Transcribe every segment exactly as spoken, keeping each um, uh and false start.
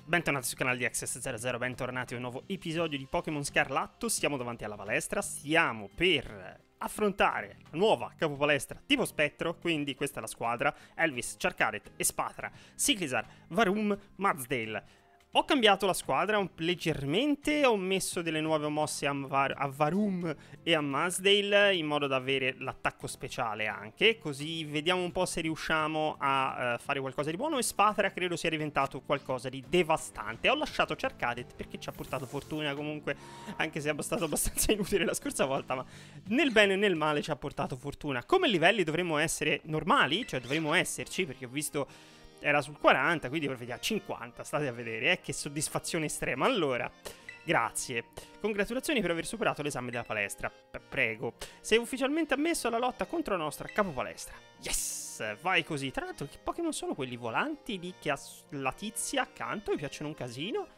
bentornati sul canale di Access zero zero, bentornati a un nuovo episodio di Pokémon Scarlatto. Siamo davanti alla palestra, stiamo per affrontare la nuova capopalestra tipo spettro, quindi questa è la squadra: Elvis, Charcadet, Espatra, Ciclizar, Varum, Mazdale. Ho cambiato la squadra un, leggermente, ho messo delle nuove mosse a, Var a Varum e a Mazdale in modo da avere l'attacco speciale anche, così vediamo un po' se riusciamo a uh, fare qualcosa di buono. E Spatra credo sia diventato qualcosa di devastante. Ho lasciato Charcadet perché ci ha portato fortuna comunque, anche se è stato abbastanza inutile la scorsa volta, ma nel bene e nel male ci ha portato fortuna. Come livelli dovremmo essere normali, cioè dovremmo esserci, perché ho visto era sul quaranta, quindi per vedere a cinquanta, state a vedere, eh, che soddisfazione estrema. Allora, grazie. Congratulazioni per aver superato l'esame della palestra. P prego. Sei ufficialmente ammesso alla lotta contro la nostra capopalestra. Yes! Vai così. Tra l'altro, che Pokémon sono quelli volanti lì che ha la tizia accanto? Mi piacciono un casino.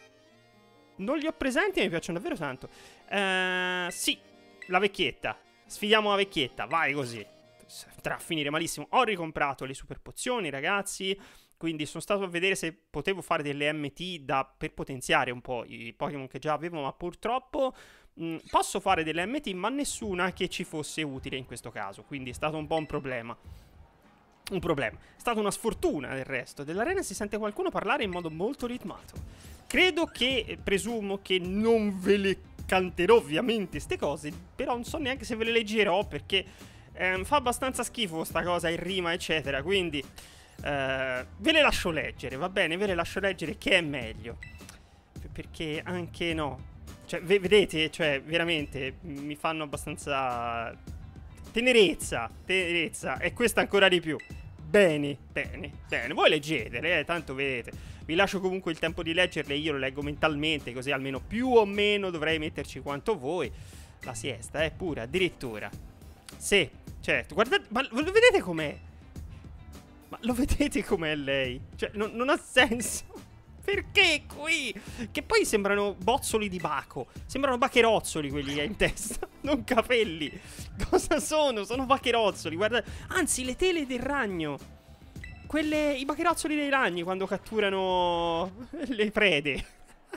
Non li ho presenti, mi piacciono davvero tanto. Uh, sì, la vecchietta. Sfidiamo la vecchietta, vai così. Tra a finire malissimo. Ho ricomprato le super pozioni, ragazzi, quindi sono stato a vedere se potevo fare delle M T da, per potenziare un po' i Pokémon che già avevo, ma purtroppo mh, posso fare delle M T, ma nessuna che ci fosse utile in questo caso, quindi è stato un po' un problema. Un problema. È stata una sfortuna del resto. Dell'arena si sente qualcuno parlare in modo molto ritmato. Credo che, presumo che non ve le canterò ovviamente ste cose, però non so neanche se ve le leggerò perché Eh, fa abbastanza schifo sta cosa in rima eccetera, quindi eh, ve le lascio leggere, va bene? Ve le lascio leggere che è meglio, perché anche no, cioè vedete, cioè veramente mi fanno abbastanza tenerezza, tenerezza, e questa ancora di più. Bene, bene, bene, voi leggetele, eh, tanto vedete. Vi lascio comunque il tempo di leggerle, io lo leggo mentalmente, così almeno più o meno dovrei metterci quanto voi. La siesta, eh, pure, addirittura. Sì, certo, guardate, ma lo vedete com'è? Ma lo vedete com'è lei? Cioè, non, non ha senso. Perché qui? Che poi sembrano bozzoli di baco. Sembrano bacherozzoli quelli che ha in testa. Non capelli. Cosa sono? Sono bacherozzoli, guardate. Anzi, le tele del ragno. Quelle, i bacherozzoli dei ragni quando catturano le prede.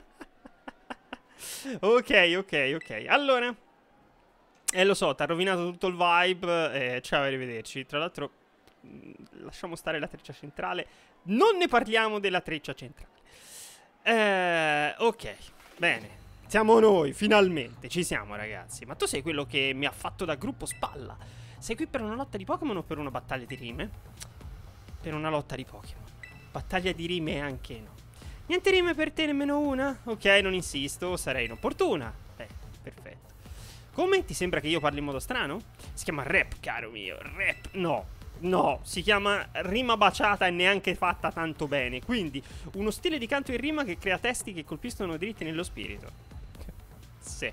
Ok, ok, ok. Allora, eh lo so, ti ha rovinato tutto il vibe, eh, ciao, arrivederci. Tra l'altro, lasciamo stare la treccia centrale. Non ne parliamo della treccia centrale. Eh, ok, bene. Siamo noi, finalmente, ci siamo ragazzi. Ma tu sei quello che mi ha fatto da gruppo spalla. Sei qui per una lotta di Pokémon o per una battaglia di rime? Per una lotta di Pokémon. Battaglia di rime anche no. Niente rime per te, nemmeno una? Ok, non insisto, sarei inopportuna. Beh, perfetto. Come? Ti sembra che io parli in modo strano? Si chiama rap, caro mio, rap. No, no, si chiama rima baciata e neanche fatta tanto bene. Quindi, uno stile di canto in rima che crea testi che colpiscono dritti nello spirito. Sì.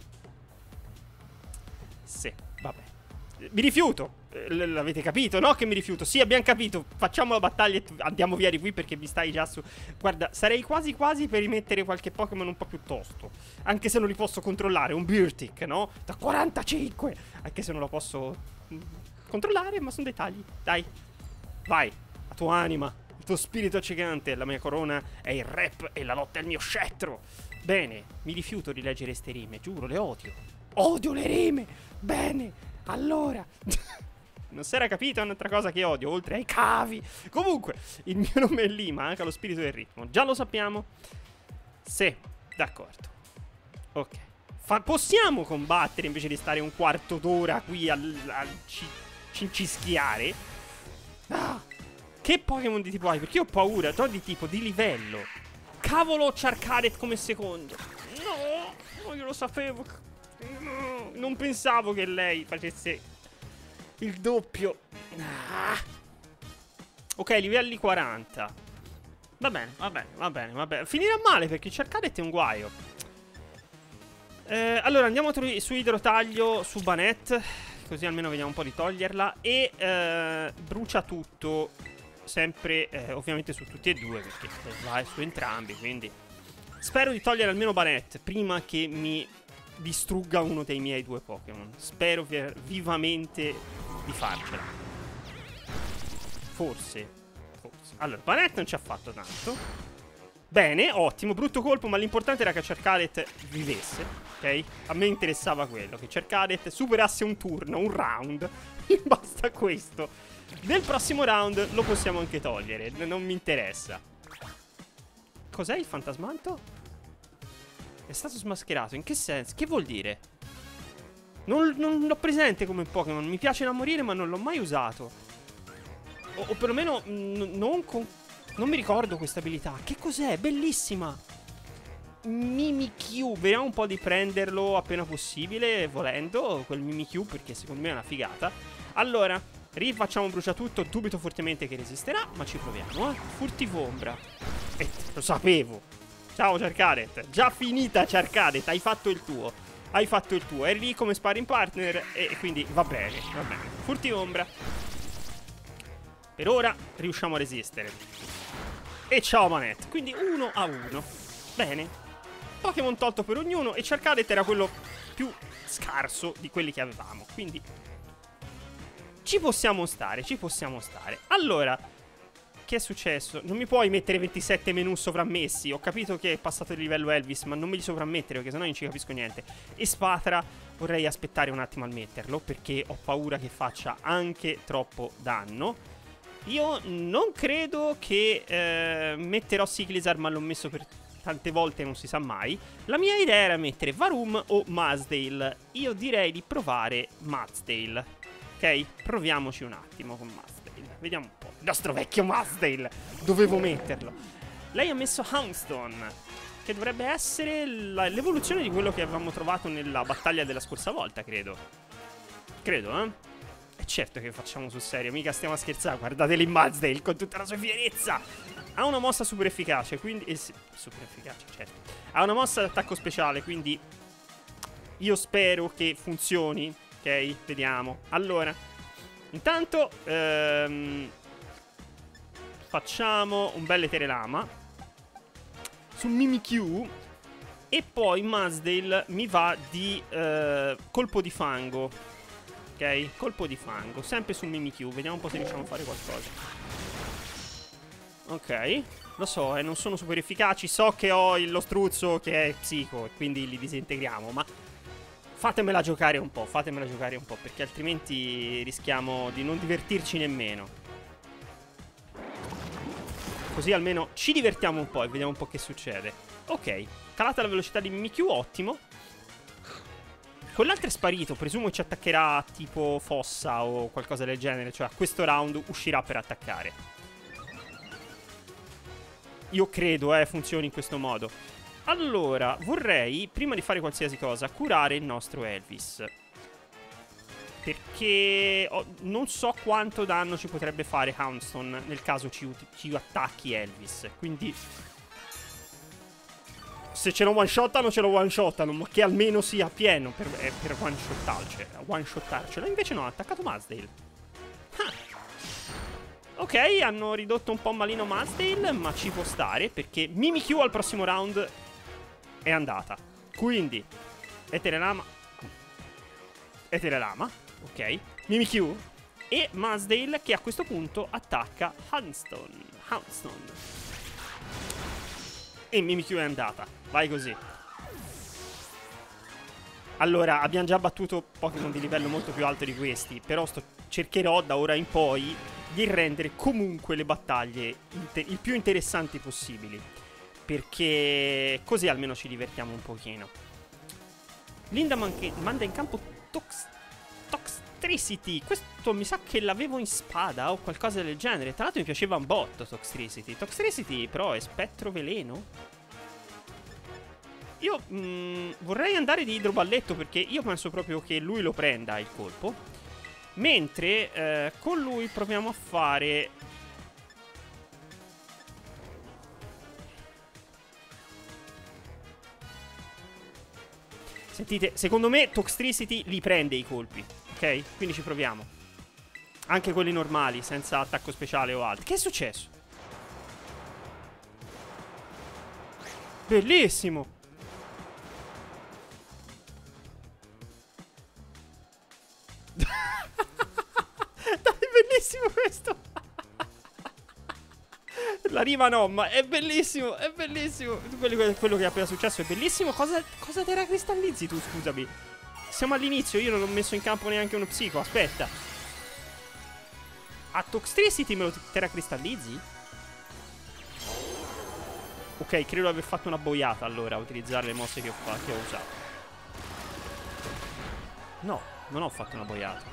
Sì, vabbè. Mi rifiuto. L'avete capito, no? Che mi rifiuto. Sì, abbiamo capito. Facciamo la battaglia e andiamo via di qui perché mi stai già su. Guarda, sarei quasi quasi per rimettere qualche Pokémon un po' più tosto. Anche se non li posso controllare. Un Beartic, no? Da quarantacinque. Anche se non lo posso controllare, ma sono dettagli. Dai. Vai. La tua anima. Il tuo spirito accecante. La mia corona è il rap e la lotta è il mio scettro. Bene. Mi rifiuto di leggere ste rime. Giuro, le odio. Odio le rime. Bene. Allora. Non si era capito un'altra cosa che odio, oltre ai cavi. Comunque, il mio nome è lì, ma anche lo spirito del ritmo. Già lo sappiamo? Sì, d'accordo. Ok. Fa possiamo combattere invece di stare un quarto d'ora qui a ci cincischiare? Ah, che Pokémon di tipo hai? Perché io ho paura, già di tipo, di livello. Cavolo, Charcadet come secondo. No, non io lo sapevo. No, non pensavo che lei facesse il doppio. Ah. Ok, livelli quaranta. Va bene, va bene, va bene, va bene. Finirà male perché Charcadet è un guaio. eh, Allora andiamo su idrotaglio su Banette, così almeno vediamo un po' di toglierla. E eh, brucia tutto. Sempre eh, ovviamente su tutti e due, perché va su entrambi. Quindi spero di togliere almeno Banette prima che mi distrugga uno dei miei due Pokémon. Spero vivamente di farcela. Forse. Forse. Allora, Banette non ci ha fatto tanto. Bene, ottimo, brutto colpo, ma l'importante era che Charcadet vivesse, ok? A me interessava quello, che Charcadet superasse un turno, un round. Mi basta questo. Nel prossimo round lo possiamo anche togliere, non mi interessa. Cos'è il fantasmanto? È stato smascherato, in che senso? Che vuol dire? Non, non l'ho presente come Pokémon, mi piace da morire ma non l'ho mai usato. O, o perlomeno non con... Non mi ricordo questa abilità. Che cos'è? Bellissima. Mimikyu. Vediamo un po' di prenderlo appena possibile, volendo, quel Mimikyu, perché secondo me è una figata. Allora, rifacciamo un bruciatutto. Dubito fortemente che resisterà, ma ci proviamo, eh. Furtivombra. Eh, lo sapevo. Ciao Charcadet. Già finita Charcadet, hai fatto il tuo. Hai fatto il tuo. Eri lì come sparring partner e quindi va bene, va bene. Furtivombra. Per ora riusciamo a resistere. E ciao Manette. Quindi uno a uno. Bene. Pokémon tolto per ognuno. E Charcadet era quello più scarso di quelli che avevamo. Quindi ci possiamo stare, ci possiamo stare. Allora, che è successo? Non mi puoi mettere ventisette menu sovrammessi. Ho capito che è passato il livello Elvis, ma non me li sovrammettere perché sennò non ci capisco niente. E Spatra vorrei aspettare un attimo al metterlo, perché ho paura che faccia anche troppo danno. Io non credo che eh, metterò Siglizar, ma l'ho messo per tante volte, non si sa mai. La mia idea era mettere Varum o Mudsdale. Io direi di provare Mudsdale. Ok? Proviamoci un attimo con Mudsdale. Vediamo un po'. Il nostro vecchio Mudsdale. Dovevo metterlo. Lei ha messo Houndstone, che dovrebbe essere l'evoluzione di quello che avevamo trovato nella battaglia della scorsa volta, credo. Credo, eh? E certo che facciamo sul serio, mica stiamo a scherzare. Guardate lì Mudsdale con tutta la sua fierezza. Ha una mossa super efficace, quindi... Eh, sì, super efficace, certo. Ha una mossa d'attacco speciale, quindi io spero che funzioni. Ok, vediamo. Allora, intanto ehm, facciamo un bel Eterelama su Mimikyu. E poi Mudsdale mi va di eh, colpo di fango. Ok, colpo di fango, sempre su Mimikyu. Vediamo un po' se riusciamo a fare qualcosa. Ok, lo so, eh, non sono super efficaci. So che ho lo struzzo che è psico, quindi li disintegriamo, ma fatemela giocare un po', fatemela giocare un po', perché altrimenti rischiamo di non divertirci nemmeno. Così almeno ci divertiamo un po' e vediamo un po' che succede. Ok, calata la velocità di Mimikyu, ottimo. Quell'altro è sparito, presumo ci attaccherà tipo fossa o qualcosa del genere. Cioè a questo round uscirà per attaccare. Io credo, eh, funzioni in questo modo. Allora, vorrei, prima di fare qualsiasi cosa, curare il nostro Elvis. Perché oh, non so quanto danno ci potrebbe fare Houndstone nel caso ci, ci attacchi Elvis. Quindi... se ce lo one-shottano, ce lo one-shottano, ma che almeno sia pieno per, eh, per one-shottarcelo. One-shottarcelo. Invece no, ha attaccato Mudsdale. Ah. Ok, hanno ridotto un po' malino Mudsdale, ma ci può stare, perché Mimikyu al prossimo round è andata. Quindi, Eterelama. Eterelama, ok. Mimikyu e Mudsdale che a questo punto attacca Houndstone. Houndstone. E Mimikyu è andata. Vai così. Allora, abbiamo già battuto Pokémon di livello molto più alto di questi. Però sto, cercherò da ora in poi di rendere comunque le battaglie il più interessanti possibili. Perché così almeno ci divertiamo un pochino. Linda manda in campo Tox Toxtricity. Questo mi sa che l'avevo in spada o qualcosa del genere. Tra l'altro mi piaceva un botto Toxtricity. Toxtricity però è spettro veleno. Io mh, vorrei andare di idroballetto, perché io penso proprio che lui lo prenda il colpo. Mentre eh, con lui proviamo a fare... Sentite, secondo me Toxtricity li prende i colpi. Ok? Quindi ci proviamo. Anche quelli normali, senza attacco speciale o altro. Che è successo? Bellissimo! Dai, bellissimo questo! La viva Nom, è bellissimo, è bellissimo. Quello, quello che è appena successo è bellissimo. Cosa, cosa te la cristallizzi tu, scusami? Siamo all'inizio, io non ho messo in campo neanche uno psico, aspetta. A Toxtricity me lo teracristallizzi? Ok, credo di aver fatto una boiata allora a utilizzare le mosse che ho, fatto, che ho usato. No, non ho fatto una boiata.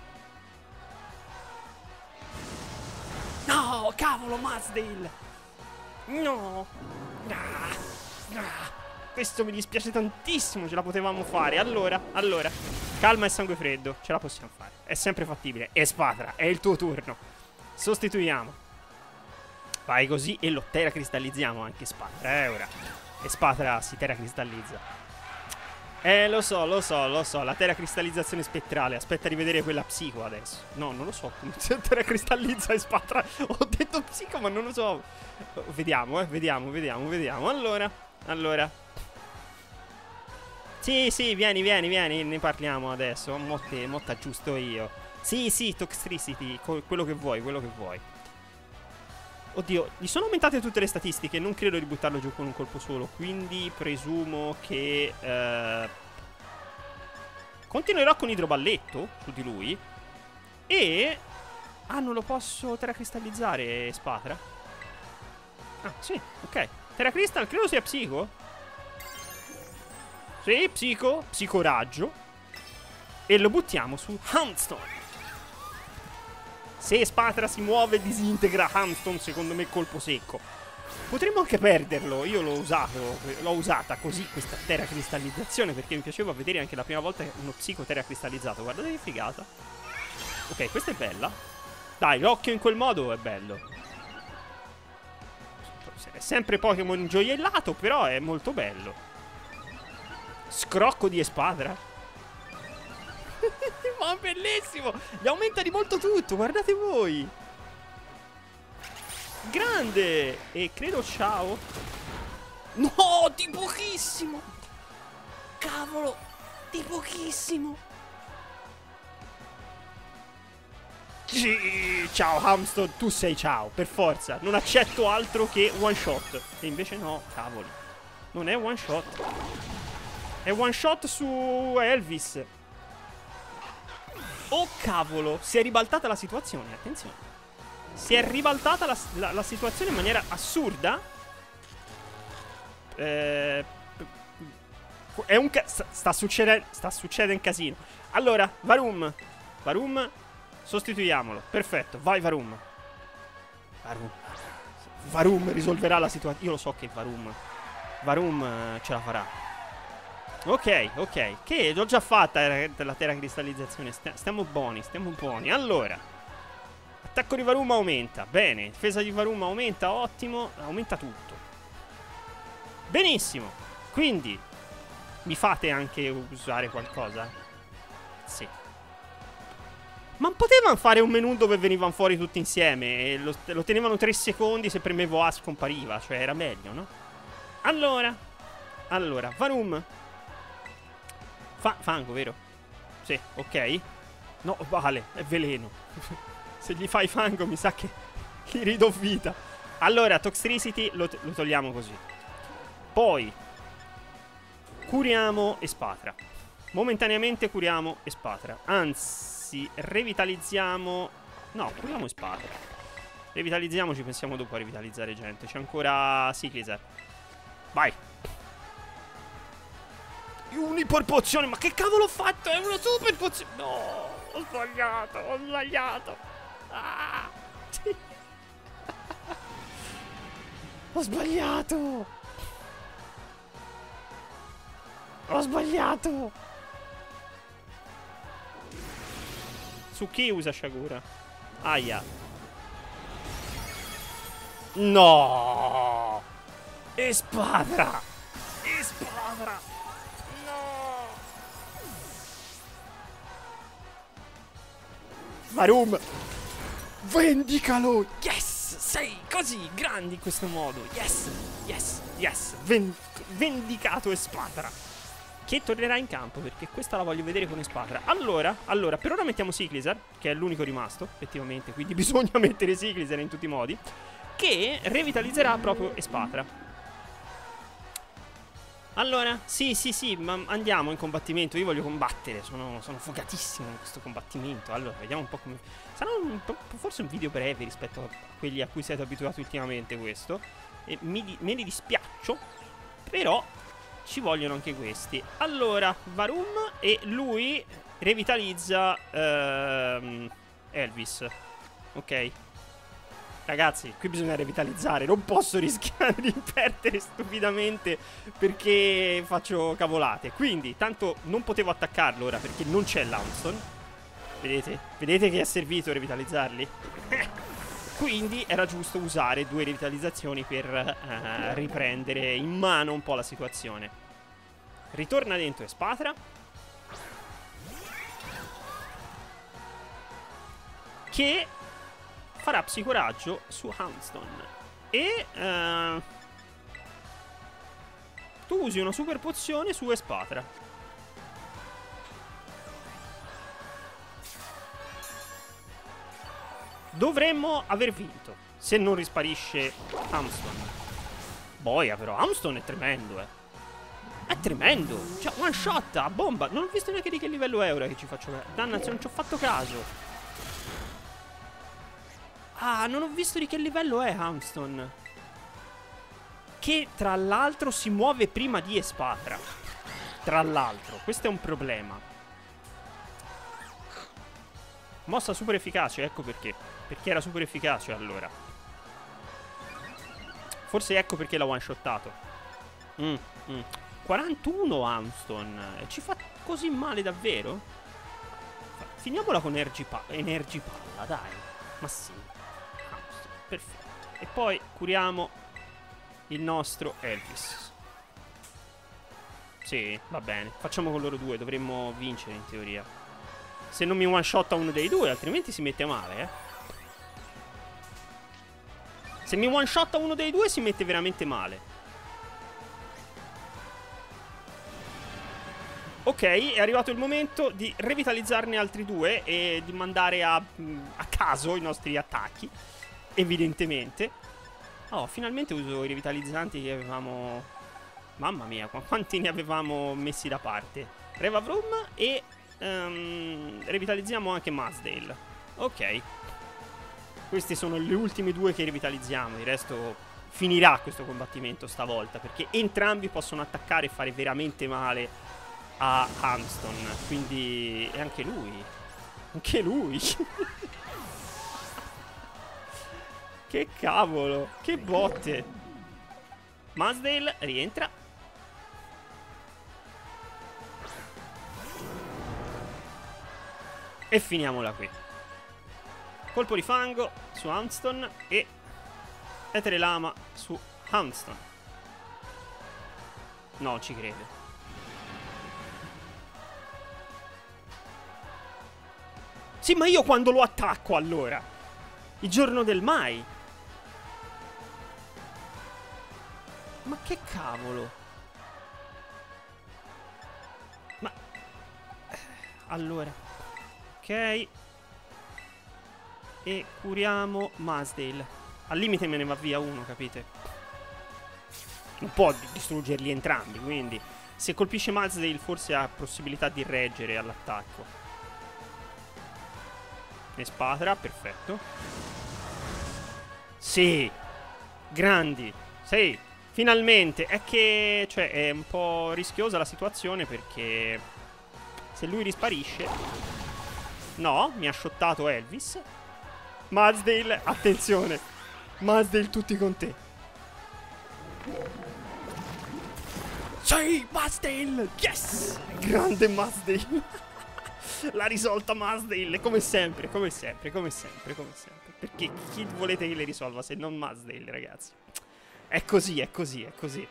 No, cavolo, Mazdale! No! Ah, ah. Questo mi dispiace tantissimo, ce la potevamo fare. Allora, allora, calma e sangue freddo, ce la possiamo fare. È sempre fattibile. Espatra, è il tuo turno. Sostituiamo. Vai così e lo teracristallizziamo anche Espatra, eh, ora. Espatra si teracristallizza. Eh, lo so, lo so, lo so, la teracristallizzazione spettrale. Aspetta di vedere quella psico adesso. No, non lo so come si teracristallizza Espatra. Ho detto psico, ma non lo so. Vediamo, eh, vediamo, vediamo, vediamo. Allora, allora. Sì, sì, vieni, vieni, vieni, ne parliamo adesso. Mo te, mo t'aggiusto io. Sì, sì, Toxtricity, quello che vuoi, quello che vuoi. Oddio, gli sono aumentate tutte le statistiche, non credo di buttarlo giù con un colpo solo, quindi presumo che eh, continuerò con idroballetto su di lui. E... ah, non lo posso teracristallizzare, Espatra? Ah, sì, ok. Teracristal credo sia psico. Sì, psico, psicoraggio. E lo buttiamo su Houndstone. Se Espatra si muove e disintegra Houndstone, secondo me colpo secco. Potremmo anche perderlo. Io l'ho usato, l'ho usata così questa teracristallizzazione, perché mi piaceva vedere anche la prima volta uno psico teracristallizzato. Guardate che figata. Ok, questa è bella. Dai, l'occhio in quel modo è bello. È sempre Pokémon gioiellato, però è molto bello. Scrocco di Espatra. Ma bellissimo! Gli aumenta di molto tutto, guardate voi! Grande! E credo ciao. No, di pochissimo! Cavolo, di pochissimo! Sì, ciao Houndstone, tu sei ciao, per forza. Non accetto altro che one shot. E invece no, cavoli. Non è one shot. È one shot su Elvis. Oh cavolo, si è ribaltata la situazione, attenzione. Si è ribaltata la, la, la situazione in maniera assurda. Eh, è un ca sta succedendo sta succedendo un casino. Allora, Varum. Varum, sostituiamolo. Perfetto, vai Varum. Varum. Varum risolverà la situazione. Io lo so che Varum Varum ce la farà. Ok, ok, che l'ho già fatta la teracristallizzazione. Stiamo buoni, stiamo buoni. Allora, attacco di Varum aumenta. Bene, difesa di Varum aumenta, ottimo. Aumenta tutto. Benissimo. Quindi, mi fate anche usare qualcosa? Sì. Ma potevano fare un menu dove venivano fuori tutti insieme e lo, lo tenevano tre secondi, se premevo A scompariva. Cioè, era meglio, no? Allora, allora, Varum. Fa fango, vero? Sì, ok. No, vale, è veleno. Se gli fai fango mi sa che gli ridò vita. Allora, Toxtricity lo, lo togliamo così. Poi curiamo Espatra. Momentaneamente curiamo Espatra. Anzi, revitalizziamo. No, curiamo Espatra. Revitalizziamoci, pensiamo dopo a revitalizzare gente. C'è ancora Ciclizar. Vai. Un'iper pozione, ma che cavolo ho fatto? È una super pozione. No, ho sbagliato, ho sbagliato. Ah, sì. Ho sbagliato. Ho sbagliato. Su chi usa Shagura? Aia. No. Espatra. Espatra. Varum, vendicalo. Yes, sei così grandi in questo modo. Yes, yes, yes. Ven vendicato Espatra, che tornerà in campo, perché questa la voglio vedere con Espatra. Allora, allora, per ora mettiamo Ciclizar, che è l'unico rimasto, effettivamente, quindi bisogna mettere Ciclizar in tutti i modi. che revitalizzerà proprio Espatra. Allora, sì, sì, sì, ma andiamo in combattimento. Io voglio combattere, sono, sono fogatissimo in questo combattimento. Allora, vediamo un po' come... Sarà un po', forse un video breve rispetto a quelli a cui siete abituati ultimamente questo. E mi, me ne dispiaccio, però ci vogliono anche questi. Allora, Varum, e lui revitalizza ehm, Elvis. Ok. Ragazzi, qui bisogna revitalizzare. Non posso rischiare di perdere stupidamente perché faccio cavolate. Quindi, tanto non potevo attaccarlo ora perché non c'è Lanston. Vedete? Vedete che è servito revitalizzarli? Quindi era giusto usare due revitalizzazioni per uh, riprendere in mano un po' la situazione. Ritorna dentro Espatra, che farà psicoraggio su Houndston. E uh, tu usi una super pozione su Espatra. Dovremmo aver vinto se non risparisce Houndston. Boia però, Houndston è tremendo, eh. È tremendo. Cioè, one shot a bomba. Non ho visto neanche di che livello è ora che ci faccio caso. Dannazione, non ci ho fatto caso. Ah, non ho visto di che livello è Houndston. Che tra l'altro si muove prima di Espatra. Tra l'altro, questo è un problema. Mossa super efficace, ecco perché. Perché era super efficace allora. Forse ecco perché l'ha one-shottato. Mm, mm. quarantuno Houndston. E ci fa così male davvero? Finiamola con Energy, pa Energy Palla, dai. Ma sì. Houndston, perfetto. E poi curiamo il nostro Elvis. Sì, va bene. Facciamo con loro due, dovremmo vincere in teoria. Se non mi one-shotta uno dei due, altrimenti si mette male, eh. Se mi one-shotta uno dei due si mette veramente male. Ok, è arrivato il momento di revitalizzarne altri due e di mandare a, a caso i nostri attacchi, evidentemente. Oh, finalmente uso i revitalizzanti che avevamo... Mamma mia, quanti ne avevamo messi da parte. Revavrum e um, revitalizziamo anche Masdale. Ok. Queste sono le ultime due che revitalizziamo. Il resto finirà questo combattimento stavolta, perché entrambi possono attaccare e fare veramente male a Houndston. Quindi... E anche lui. Anche lui. Che cavolo. Che botte. Masdale rientra. E finiamola qui. Colpo di fango su Houndston e Etere Lama su Houndston. No, ci credo. Sì, ma io quando lo attacco allora? Il giorno del mai. Ma che cavolo? Ma... Allora. Ok. E curiamo Masdale. Al limite me ne va via uno, capite? Non può distruggerli entrambi, quindi se colpisce Masdale forse ha possibilità di reggere all'attacco. Espatra, perfetto. Sì. Grandi. Sì. Finalmente. È che... Cioè, è un po' rischiosa la situazione perché... Se lui risparisce... No, mi ha shottato Elvis. Masdale, attenzione. Masdale tutti con te. Sì, Masdale. Yes. Grande Masdale. L'ha risolta Masdale, come sempre, come sempre, come sempre, come sempre. Perché chi volete che le risolva se non Masdale, ragazzi? È così, è così, è così.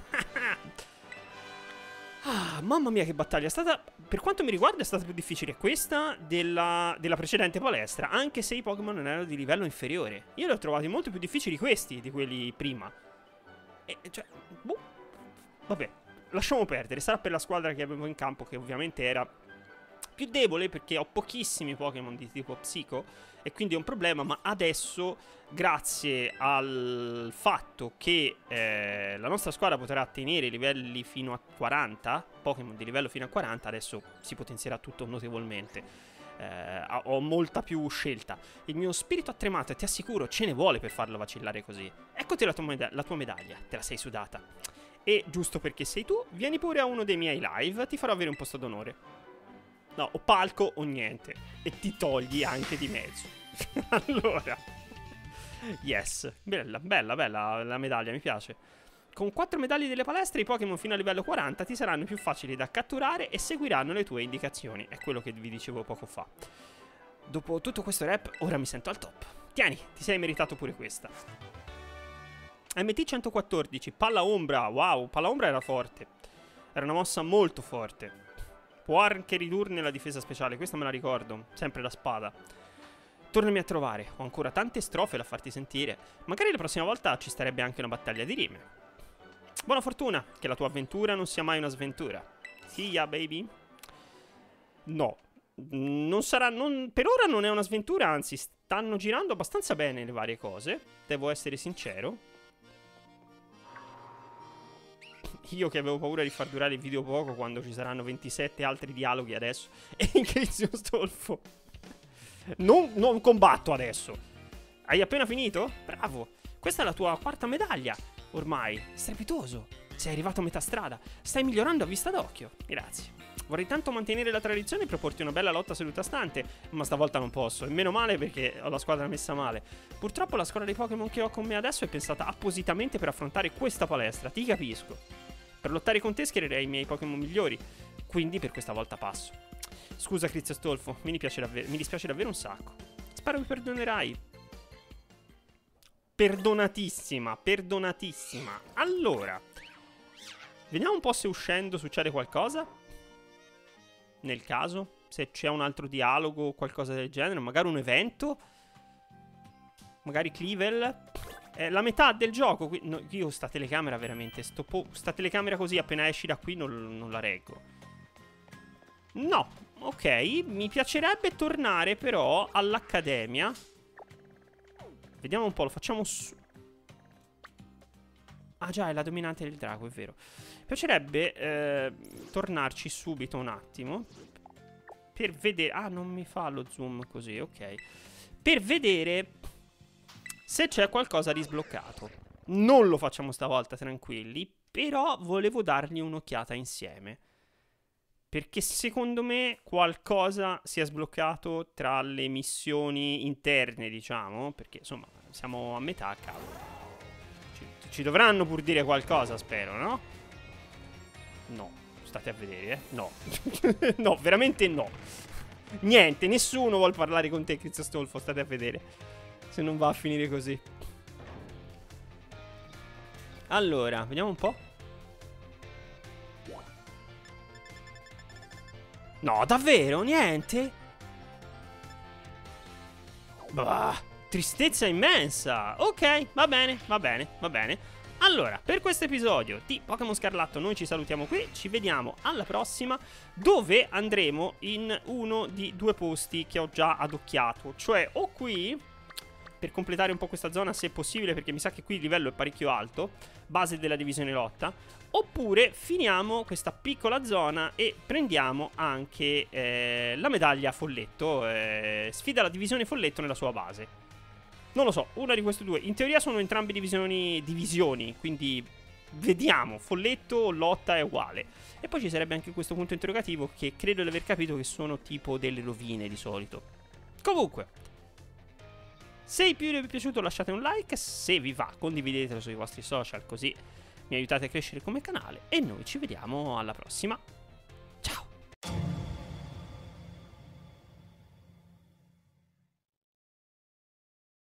Ah, mamma mia che battaglia. È stata, per quanto mi riguarda, è stata più difficile questa della, della precedente palestra, anche se i Pokémon non erano di livello inferiore. Io li ho trovati molto più difficili questi di quelli prima. E, cioè, boh. Vabbè, lasciamo perdere. Sarà per la squadra che avevo in campo, che ovviamente era più debole perché ho pochissimi Pokémon di tipo psico e quindi è un problema, ma adesso, grazie al fatto che eh, la nostra squadra potrà ottenere livelli fino a quaranta, Pokémon di livello fino a quaranta, adesso si potenzierà tutto notevolmente. Eh, ho molta più scelta. Il mio spirito ha tremato e ti assicuro ce ne vuole per farlo vacillare così. Eccoti la tua, meda- la tua medaglia, te la sei sudata. E giusto perché sei tu, vieni pure a uno dei miei live, ti farò avere un posto d'onore. No, o palco o niente. E ti togli anche di mezzo. Allora, yes, bella, bella, bella la medaglia, mi piace. Con quattro medaglie delle palestre i Pokémon fino a livello quaranta ti saranno più facili da catturare e seguiranno le tue indicazioni. È quello che vi dicevo poco fa. Dopo tutto questo rap, ora mi sento al top. Tieni, ti sei meritato pure questa. M T centoquattordici, palla ombra. Wow, palla ombra era forte. Era una mossa molto forte. Può anche ridurne la difesa speciale, questa me la ricordo. Sempre la spada. Tornami a trovare, ho ancora tante strofe da farti sentire. Magari la prossima volta ci starebbe anche una battaglia di rime. Buona fortuna, che la tua avventura non sia mai una sventura. See ya, baby. No, non sarà, non, per ora non è una sventura, anzi stanno girando abbastanza bene le varie cose. Devo essere sincero. Io che avevo paura di far durare il video poco quando ci saranno ventisette altri dialoghi adesso. E Incrizio Stolfo. Non, non combatto adesso. Hai appena finito? Bravo. Questa è la tua quarta medaglia. Ormai, strepitoso. Sei arrivato a metà strada. Stai migliorando a vista d'occhio. Grazie. Vorrei tanto mantenere la tradizione e proporti una bella lotta seduta stante, ma stavolta non posso. E meno male perché ho la squadra messa male. Purtroppo la squadra dei Pokémon che ho con me adesso è pensata appositamente per affrontare questa palestra. Ti capisco. Per lottare con te schiererei i miei Pokémon migliori. Quindi per questa volta passo. Scusa, Crizio Stolfo. Mi dispiace, davvero, mi dispiace davvero un sacco. Spero mi perdonerai. Perdonatissima, perdonatissima. Allora, vediamo un po' se uscendo succede qualcosa. Nel caso, se c'è un altro dialogo o qualcosa del genere, magari un evento. Magari Cleavel. È la metà del gioco. Qui, no, io sta telecamera veramente, sto po- sta telecamera così appena esci da qui non, non la reggo. No, ok, mi piacerebbe tornare però all'accademia. Vediamo un po', lo facciamo su... Ah già, è la dominante del drago, è vero. Mi piacerebbe eh, tornarci subito un attimo per vedere... Ah, non mi fa lo zoom così, ok. Per vedere se c'è qualcosa di sbloccato. Non lo facciamo stavolta, tranquilli, però volevo dargli un'occhiata insieme. Perché secondo me qualcosa si è sbloccato tra le missioni interne, diciamo. Perché insomma siamo a metà, cavolo. Ci, ci dovranno pur dire qualcosa, spero, no? No, state a vedere, eh. No. No, veramente no. Niente, nessuno vuol parlare con te, Crizio Stolfo, state a vedere. Se non va a finire così. Allora, vediamo un po'. No, davvero? Niente? Bah, tristezza immensa. Ok, va bene, va bene, va bene. Allora, per questo episodio di Pokémon Scarlatto noi ci salutiamo qui. Ci vediamo alla prossima, dove andremo in uno di due posti che ho già adocchiato. Cioè, o qui, per completare un po' questa zona se possibile, perché mi sa che qui il livello è parecchio alto, base della divisione lotta. Oppure finiamo questa piccola zona e prendiamo anche eh, la medaglia Folletto, eh, sfida la divisione Folletto nella sua base. Non lo so, una di queste due. In teoria sono entrambe divisioni, divisioni, quindi vediamo, Folletto o lotta è uguale. E poi ci sarebbe anche questo punto interrogativo che credo di aver capito che sono tipo delle rovine di solito. Comunque, se il video vi è piaciuto lasciate un like, se vi va condividetelo sui vostri social così mi aiutate a crescere come canale e noi ci vediamo alla prossima.